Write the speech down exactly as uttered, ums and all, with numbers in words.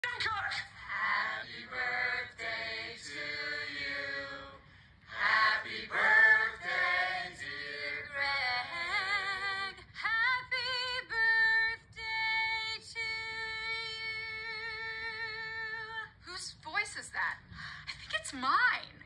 Cook! Happy birthday to you. Happy birthday, dear Greg. Happy birthday to you. Whose voice is that? I think it's mine.